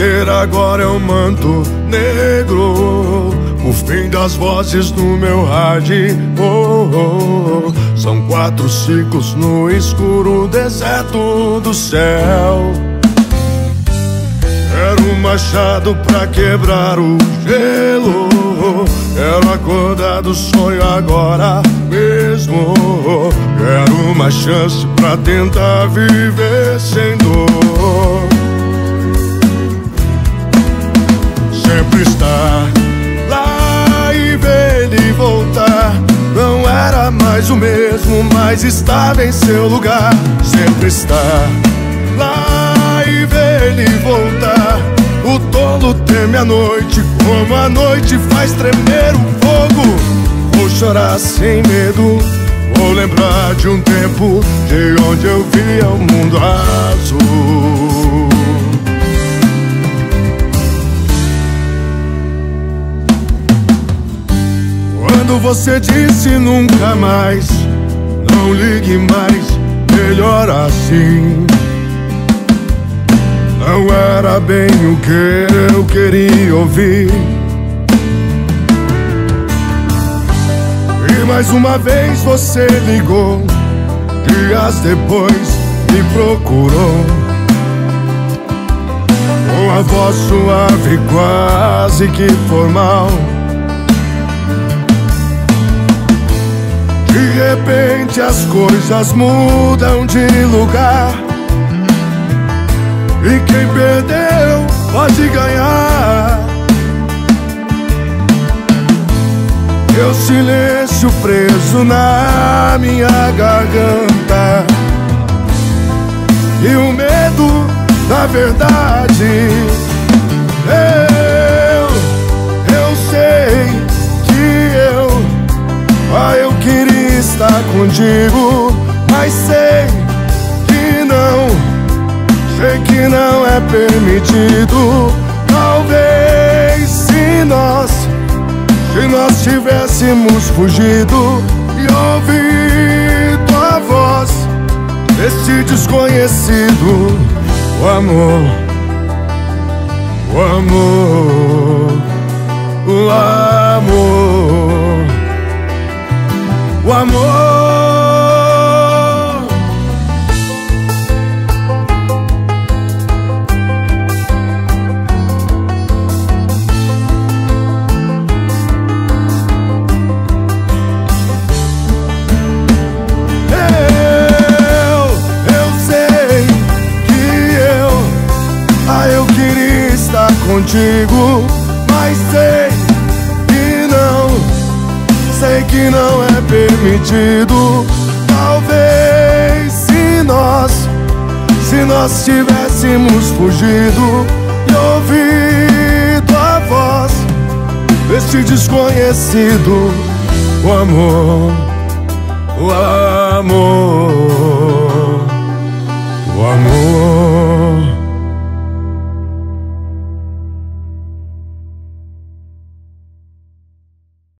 ter agora é um manto negro, o fim das vozes no meu rádio. São 4 ciclos no escuro deserto do céu. Quero um machado pra quebrar o gelo, quero acordar do sonho agora mesmo. Quero uma chance pra tentar viver sem dor. Sempre estar lá e ver ele voltar. Não era mais o mesmo, mas estava em seu lugar. Sempre estar lá e ver ele voltar. O tolo teme a noite, como a noite faz tremer o fogo. Vou chorar sem medo, vou lembrar de um tempo de onde eu via o mundo azul. Quando você disse nunca mais, não ligue mais, melhor assim. Não era bem o que eu queria ouvir. E mais uma vez você ligou, dias depois me procurou, com a voz suave quase que formal. De repente as coisas mudam de lugar, e quem perdeu pode ganhar. Meu silêncio preso na minha garganta, e o medo, na verdade, eu sei que eu queria estar contigo, mas sei que não é permitido. Talvez se nós tivéssemos fugido e ouvido a voz desse desconhecido, o amor, o amor, o amor, o amor. Contigo, mas sei que não é permitido. Talvez se nós tivéssemos fugido e ouvido a voz deste desconhecido, o amor, o amor.